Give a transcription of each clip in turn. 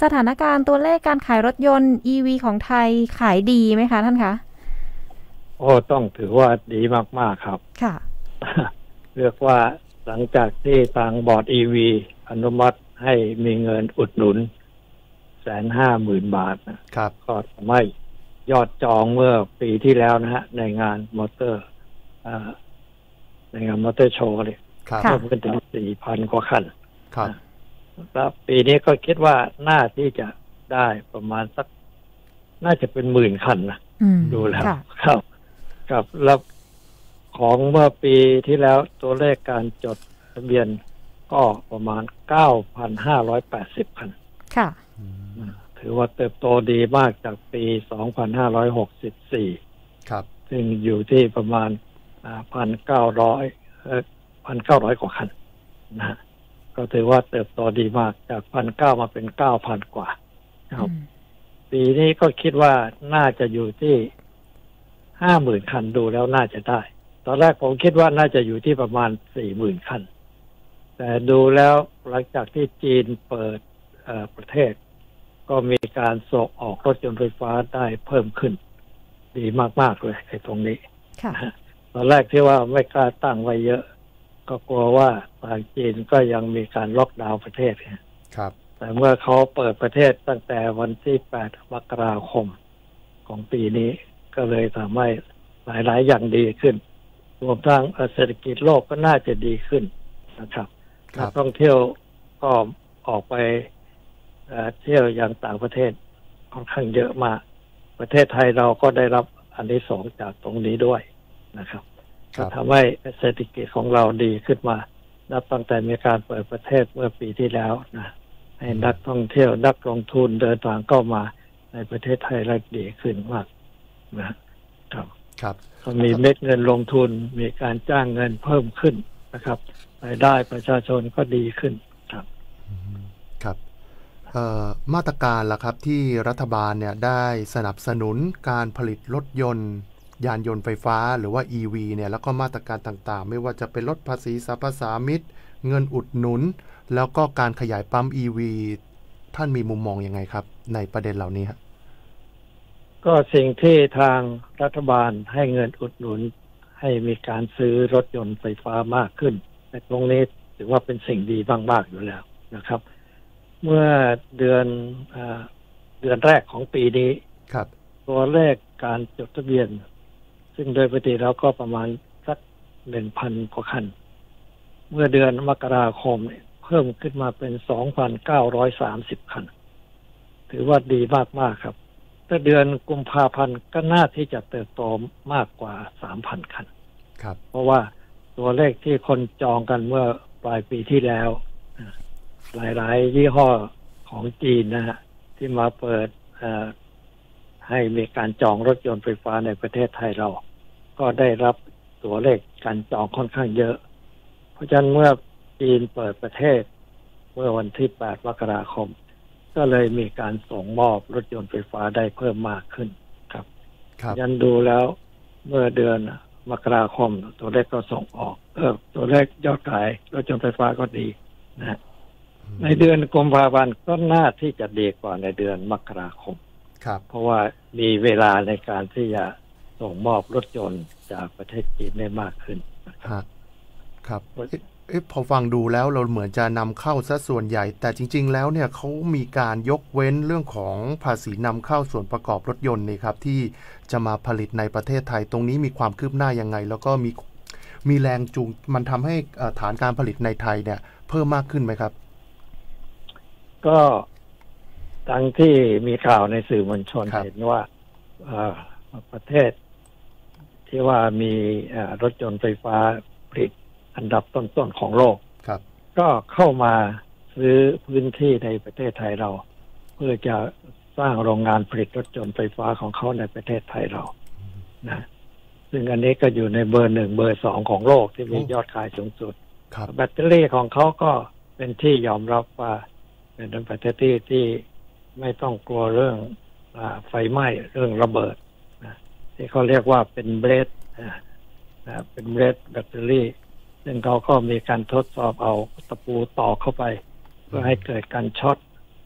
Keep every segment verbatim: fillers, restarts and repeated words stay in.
สถานการณ์ตัวเลขการขายรถยนต์ อี วี ของไทยขายดีไหมคะท่านคะโอ้ต้องถือว่าดีมากๆครับค่ะเรียกว่าหลังจากที่ทางบอร์ด อี วี อนุมัติให้มีเงินอุดหนุนแสนห้าหมื่นบาทนะครับก็ทำให้ยอดจองเมื่อปีที่แล้วนะฮะในงานมอเตอร์ในงานมอเตอร์โชว์เลยเพิ่มขึ้นถึงสี่พันกว่าคันครับแล้วปีนี้ก็คิดว่าน่าที่จะได้ประมาณสักน่าจะเป็นหมื่นคันนะดูแล้วครับครับแล้วของเมื่อปีที่แล้วตัวเลขการจดทะเบียนก็ประมาณ เก้าพันห้าร้อยแปดสิบ คันค่ะถือว่าเติบโตดีมากจากปี สองพันห้าร้อยหกสิบสี่ครับซึ่งอยู่ที่ประมาณ หนึ่งพันเก้าร้อย เอ่อ หนึ่งพันเก้าร้อย กว่าคันนะก็ถือว่าเติบโตดีมากจาก หนึ่งพันเก้าร้อย มาเป็น เก้าพัน กว่าครับปีนี้ก็คิดว่าน่าจะอยู่ที่ ห้าหมื่น คันดูแล้วน่าจะได้ตอนแรกผมคิดว่าน่าจะอยู่ที่ประมาณ สี่หมื่น คันแต่ดูแล้วหลังจากที่จีนเปิดเอ่อประเทศก็มีการส่งออกรถยนต์ไฟฟ้าได้เพิ่มขึ้นดีมากๆเลยไอ้ตรงนี้ตอนแรกที่ว่าไม่กล้าตั้งไว้เยอะก็กลัวว่าทางจีนก็ยังมีการล็อกดาวน์ประเทศครับแต่เมื่อเขาเปิดประเทศตั้งแต่วันที่แปดมกราคมของปีนี้ก็เลยทำให้หลายๆอย่างดีขึ้นรวมทั้งเศรษฐกิจโลกก็น่าจะดีขึ้นนะครับนักท่องเที่ยวก็ออกไปเที่ยวอย่างต่างประเทศค่อนข้างเยอะมากประเทศไทยเราก็ได้รับอานิสงส์จากตรงนี้ด้วยนะครับก็ทำให้เศรษฐกิจของเราดีขึ้นมานับตั้งแต่มีการเปิดประเทศเมื่อปีที่แล้วนะให้นักท่องเที่ยวนักลงทุนเดินทางเข้ามาในประเทศไทยและดีขึ้นมากนะครับครับก็มีเม็ดเงินลงทุนมีการจ้างเงินเพิ่มขึ้นนะครับรายได้ประชาชนก็ดีขึ้นครับครับมาตรการล่ะครับที่รัฐบาลเนี่ยได้สนับสนุนการผลิตรถยนต์ยานยนต์ไฟฟ้าหรือว่า อี วี เนี่ยแล้วก็มาตรการต่างๆไม่ว่าจะเป็นลดภาษีสรรพสามิตเงินอุดหนุนแล้วก็การขยายปั๊ม อี วี ท่านมีมุมมองยังไงครับในประเด็นเหล่านี้ครับก็สิ่งที่ทางรัฐบาลให้เงินอุดหนุนให้มีการซื้อรถยนต์ไฟฟ้ามากขึ้นในตรงนี้ถือว่าเป็นสิ่งดีมากๆอยู่แล้วนะครับเมื่อเดือนเอ่อเดือนแรกของปีนี้ครับตัวเลขการจดทะเบียนซึ่งโดยปกติแล้วก็ประมาณสัก หนึ่งพัน กว่าคันเมื่อเดือนมกราคมเพิ่มขึ้นมาเป็น สองพันเก้าร้อยสามสิบ คันถือว่าดีมากๆครับแต่เดือนกุมภาพันธ์ก็น่าที่จะเติบโตมากกว่า สามพัน คันครับเพราะว่าตัวเลขที่คนจองกันเมื่อปลายปีที่แล้วหลายๆยี่ห้อของจีนนะฮะที่มาเปิดให้มีการจองรถยนต์ไฟฟ้าในประเทศไทยเราก็ได้รับตัวเลขการจองค่อนข้างเยอะเพราะฉะนั้นเมื่อจีนเปิดประเทศเมื่อวันที่แปดมกราคมก็เลยมีการส่งมอบรถยนต์ไฟฟ้าได้เพิ่มมากขึ้นครับยันดูแล้วเมื่อเดือนมกราคมตัวเลขก็ส่งออกเออตัวเลขยอดขายรถยนต์ไฟฟ้าก็ดีนะในเดือนกุมภาพันธ์ก็น่าที่จะดีกว่าในเดือนมกราคมครับเพราะว่ามีเวลาในการที่จะส่งมอบรถยนต์จากประเทศจีนได้มากขึ้นครับครับเอ๊ะพอฟังดูแล้วเราเหมือนจะนำเข้าซะส่วนใหญ่แต่จริงๆแล้วเนี่ยเขามีการยกเว้นเรื่องของภาษีนำเข้าส่วนประกอบรถยนต์นี่ครับที่จะมาผลิตในประเทศไทยตรงนี้มีความคืบหน้ายังไงแล้วก็มีมีแรงจูงมันทำให้ฐานการผลิตในไทยเนี่ยเพิ่มมากขึ้นไหมครับก็ทั้งที่มีข่าวในสื่อมวลชนเห็นว่าประเทศที่ว่ามีรถยนต์ไฟฟ้าผลิตอันดับต้นๆของโลกก็เข้ามาซื้อพื้นที่ในประเทศไทยเราเพื่อจะสร้างโรงงานผลิตรถยนต์ไฟฟ้าของเขาในประเทศไทยเรานะซึ่งอันนี้ก็อยู่ในเบอร์หนึ่งเบอร์สองของโลกที่มียอดขายสูงสุดแบตเตอรี่ของเขาก็เป็นที่ยอมรับว่าเป็นแบตเตอรี่ที่ไม่ต้องกลัวเรื่องไฟไหม้เรื่องระเบิดนะที่เขาเรียกว่าเป็นเบรดนะเป็นเบรดแบตเตอรี่ซึ่งเขาก็มีการทดสอบเอาตะปูต่อเข้าไปเพื่อให้เกิดการช็อตพ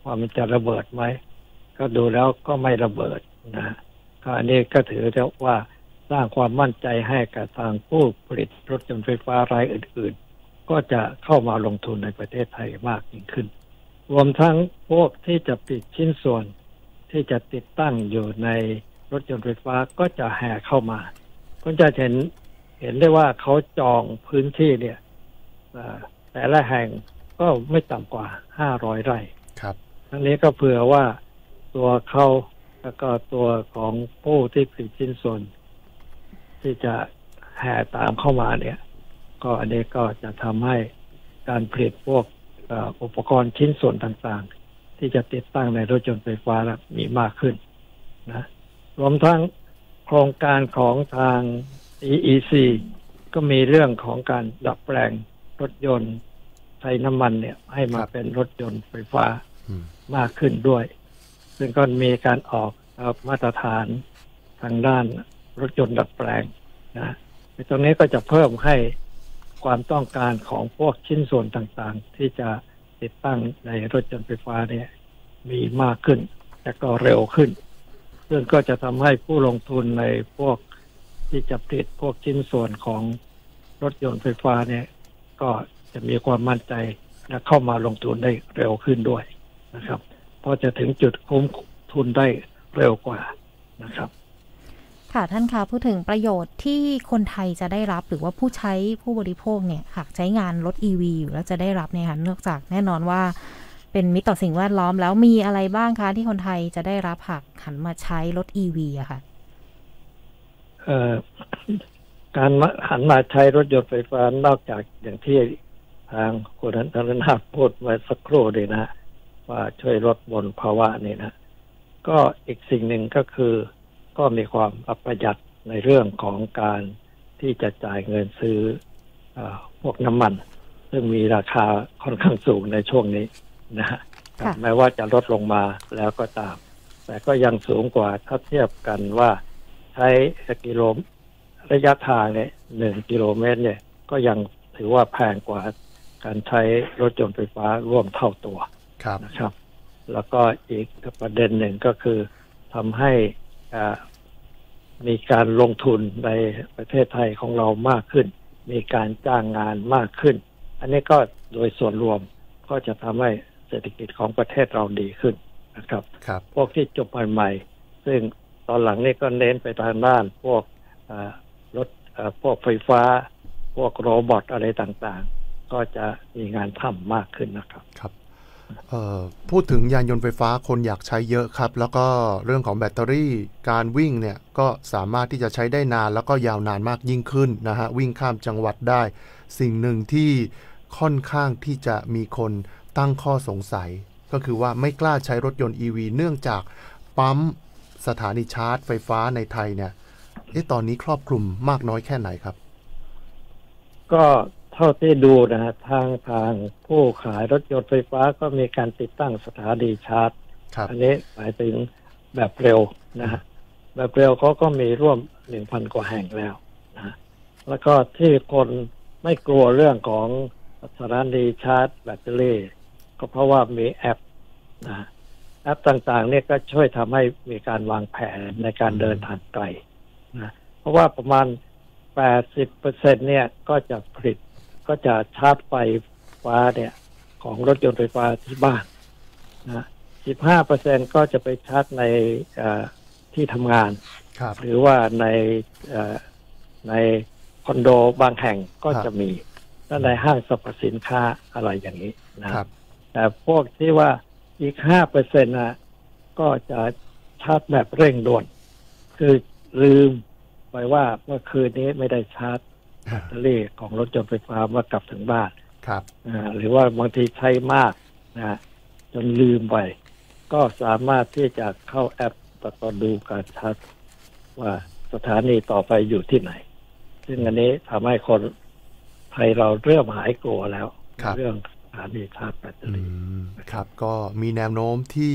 ว่ามันจะระเบิดไหมก็ดูแล้วก็ไม่ระเบิดนะก็อันนี้ก็ถือว่าสร้างความมั่นใจให้กับทางผู้ผลิตรถยนต์ไฟฟ้ารายอื่นๆก็จะเข้ามาลงทุนในประเทศไทยมากยิ่งขึ้นรวมทั้งพวกที่จะผลิตชิ้นส่วนที่จะติดตั้งอยู่ในรถยนต์ไฟฟ้าก็จะแห่เข้ามาก็จะเห็นเห็นได้ว่าเขาจองพื้นที่เนี่ยแต่ละแห่งก็ไม่ต่ำกว่าห้าร้อยไร่ครับทั้งนี้ก็เผื่อว่าตัวเขาแล้วก็ตัวของผู้ที่ผลิตชิ้นส่วนที่จะแห่ตามเข้ามาเนี่ยก็อันนี้ก็จะทำให้การผลิตพวกอุปกรณ์ชิ้นส่วนต่างๆที่จะติดตั้งในรถยนต์ไฟฟ้ามีมากขึ้นนะรวมทั้งโครงการของทาง อี อี ซี ก็มีเรื่องของการดัดแปลงรถยนต์ใช้น้ำมันเนี่ยให้มาเป็นรถยนต์ไฟฟ้ามากขึ้นด้วยซึ่งก็มีการออกมาตรฐานทางด้านรถยนต์ดัดแปลงนะตรงนี้ก็จะเพิ่มให้ความต้องการของพวกชิ้นส่วนต่างๆที่จะติดตั้งในรถยนต์ไฟฟ้าเนี่ยมีมากขึ้นและก็เร็วขึ้นซึ่งก็จะทำให้ผู้ลงทุนในพวกที่จะผลิตพวกชิ้นส่วนของรถยนต์ไฟฟ้าเนี่ยก็จะมีความมั่นใจและเข้ามาลงทุนได้เร็วขึ้นด้วยนะครับเพราะจะถึงจุดคุ้มทุนได้เร็วกว่านะครับค่ะท่านคะพูดถึงประโยชน์ที่คนไทยจะได้รับหรือว่าผู้ใช้ผู้บริโภคเนี่ยหากใช้งานรถ อี วี อยู่แล้วจะได้รับเนี่ยค่ะนอกจากแน่นอนว่าเป็นมิตรต่อสิ่งแวดล้อมแล้วมีอะไรบ้างคะที่คนไทยจะได้รับหากหันมาใช้รถ อี วี อะค่ะเอ่อการหันมาใช้รถยนต์ไฟฟ้านอกจากอย่างที่ทางคุณธนนาถพูดมาสักครู่เลยนะว่าช่วยลดมลภาวะนี่นะก็อีกสิ่งหนึ่งก็คือก็มีความประหยัดในเรื่องของการที่จะจ่ายเงินซื้อเอ่อพวกน้ำมันซึ่งมีราคาค่อนข้างสูงในช่วงนี้นะฮะแม้ว่าจะลดลงมาแล้วก็ตามแต่ก็ยังสูงกว่าถ้าเทียบกันว่าใช้กิโลระยะทางเนี่ยหนึ่งกิโลเมตรเนี่ยก็ยังถือว่าแพงกว่าการใช้รถยนต์ไฟฟ้าร่วมเท่าตัวนะครับแล้วก็อีกประเด็นหนึ่งก็คือทำให้มีการลงทุนในประเทศไทยของเรามากขึ้นมีการจ้างงานมากขึ้นอันนี้ก็โดยส่วนรวมก็จะทำให้เศรษฐกิจของประเทศเราดีขึ้นนะครับพวกที่จบใหม่ๆซึ่งตอนหลังนี่ก็เน้นไปทางด้านพวกรถพวกไฟฟ้าพวกโรบอทอะไรต่างๆก็จะมีงานทำมากขึ้นนะครับครับพูดถึงยานยนต์ไฟฟ้าคนอยากใช้เยอะครับแล้วก็เรื่องของแบตเตอรี่การวิ่งเนี่ยก็สามารถที่จะใช้ได้นานแล้วก็ยาวนานมากยิ่งขึ้นนะฮะวิ่งข้ามจังหวัดได้สิ่งหนึ่งที่ค่อนข้างที่จะมีคนตั้งข้อสงสัยก็คือว่าไม่กล้าใช้รถยนต์ อี วี เนื่องจากปั๊มสถานีชาร์จไฟฟ้าในไทยเนี่ยเอ๊ะตอนนี้ครอบคลุมมากน้อยแค่ไหนครับก็เท่าที่ดูนะฮะทางทางผู้ขายรถยนต์ไฟฟ้าก็มีการติดตั้งสถานีชาร์จอันนี้หมายถึงแบบเร็วนะฮะแบบเร็วเขาก็มีร่วม หนึ่งพัน กว่าแห่งแล้วนะแล้วก็ที่คนไม่กลัวเรื่องของสถานีชาร์จแบตเตอรี่ก็เพราะว่ามีแอปนะแอปต่างๆเนี่ยก็ช่วยทำให้มีการวางแผนในการเดินทางไกลนะเพราะว่าประมาณ แปดสิบเปอร์เซ็นต์ เนี่ยก็จะผลิตก็จะชาร์จไฟฟ้าเนี่ยของรถยนต์ไฟฟ้าที่บ้านนะ สิบห้าเปอร์เซ็นต์ ก็จะไปชาร์จในที่ทำงานหรือว่าในในคอนโดบางแห่งก็จะมีและในห้างสรรพสินค้าอะไรอย่างนี้นะแต่พวกที่ว่าอีก ห้าเปอร์เซ็นต์ นะก็จะชาร์จแบบเร่งด่วนคือลืมไปว่าเมื่อคืนนี้ไม่ได้ชาร์จแบตเตอรี่ของรถยนต์ไฟฟ้าเมื่อกลับถึงบ้านครับหรือว่าบางทีใช้มากนะจนลืมไปก็สามารถที่จะเข้าแอปต่อดูการชาร์จว่าสถานีต่อไปอยู่ที่ไหนซึ่งอันนี้ทำให้คนไทยเราเริ่มหายกลัวแล้วเรื่องสถานีชาร์จแบตเตอรี่ครับก็มีแนวโน้มที่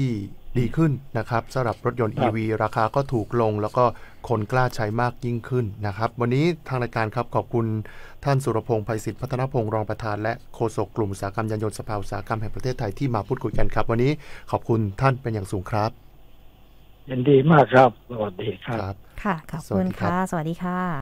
ดีขึ้นนะครับสำหรับรถยนต์ครัอีบวี ราคาก็ถูกลงแล้วก็คนกล้าใช้มากยิ่งขึ้นนะครับวันนี้ทางรายการครับขอบคุณท่านสุรพงษ์ไพศิษฐ์พัฒนพงษ์รองประธานและโฆษกกลุ่มอุตสาหกรรมยานยนต์สภาอุตสาหกรรมแห่งประเทศไทยที่มาพูดคุยกันครับวันนี้ขอบคุณท่านเป็นอย่างสูงครับยินดีมากครับสวัสดีครับครับค่ะขอบสวัคุสณดีครับค่ะ สวัสดีค่ะ